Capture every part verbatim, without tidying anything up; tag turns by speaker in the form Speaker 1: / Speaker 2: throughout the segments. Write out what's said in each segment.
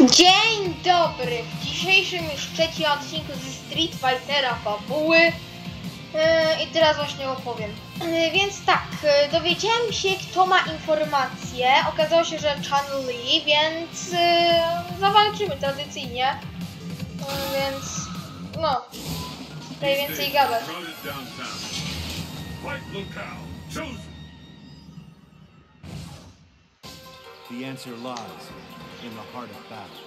Speaker 1: Dzień dobry! W dzisiejszym już trzecim odcinku ze Street Fightera fabuły yy, i teraz właśnie opowiem. Yy, więc tak, yy, dowiedziałem się, kto ma informacje. Okazało się, że Chun Li, więc yy, zawalczymy tradycyjnie. Yy, więc no, tutaj więcej gadać.
Speaker 2: The answer lies in the heart of battle.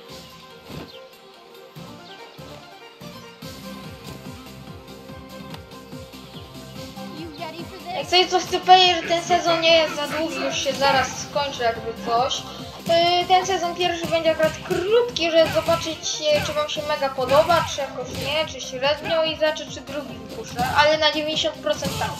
Speaker 1: Jak coś, co chcę powiedzieć, że ten sezon nie jest za długi, już się zaraz skończy jakby coś. Yy, ten sezon pierwszy będzie akurat krótki, żeby zobaczyć, czy wam się mega podoba, czy jakoś nie, czy średnio i zobaczę, czy drugi wypuszczę, ale na dziewięćdziesiąt procent tak.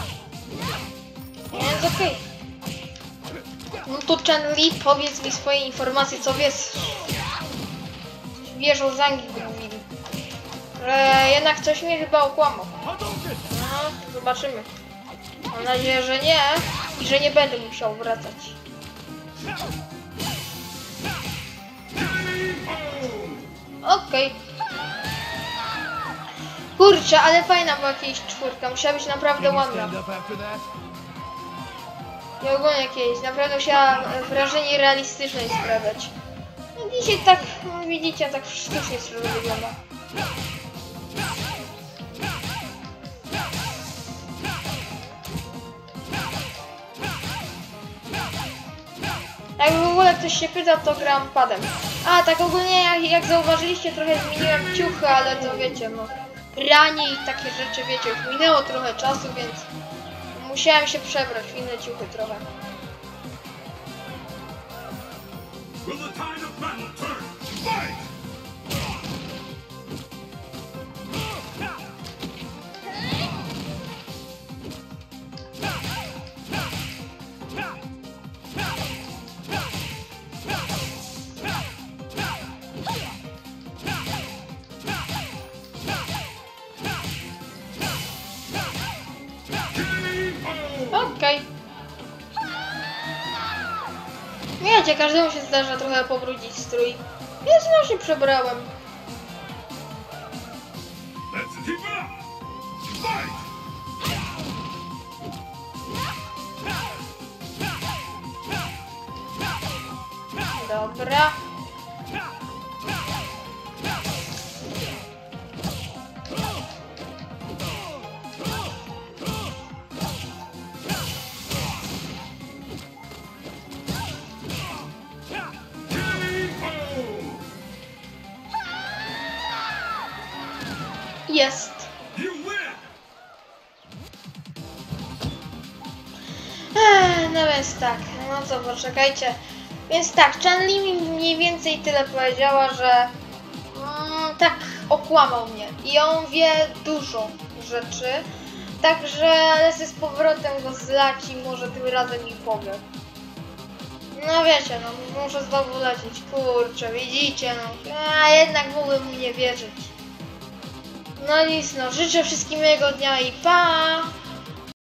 Speaker 1: Więc okej. Okay. No to Chun Li, powiedz mi swoje informacje, co wiesz. Wiesz o Zangi, mówili. Ale jednak coś mnie chyba okłamał. No, zobaczymy. Mam nadzieję, że nie i że nie będę musiał wracać. Okej. Okay. Kurczę, ale fajna była jakaś czwórka, musiała być naprawdę ładna. I ogólnie jakieś, naprawdę musiała wrażenie realistycznej sprawiać. No dzisiaj tak, no widzicie, tak sztucznie to wygląda. Jak w ogóle ktoś się pyta, to gram padem. A tak ogólnie jak, jak zauważyliście, trochę zmieniłem ciuchy, ale to wiecie, no pranie i takie rzeczy, wiecie, już minęło trochę czasu, więc musiałem się przebrać w inne ciuchy trochę. Okej. Okay. Wiecie, każdemu się zdarza trochę pobrudzić strój. Więc no się przebrałem. Dobra. Jest. Eee, no więc tak, no co, poczekajcie. Więc tak, Chun Li mi mniej więcej tyle powiedziała, że mm, tak okłamał mnie i on wie dużo rzeczy, także lecę z powrotem go zlać i może tym razem mi powie. No wiecie, no muszę znowu lecieć, kurczę, widzicie, no, a jednak mógłbym mu nie wierzyć. No nic, no, życzę wszystkim miłego dnia i pa!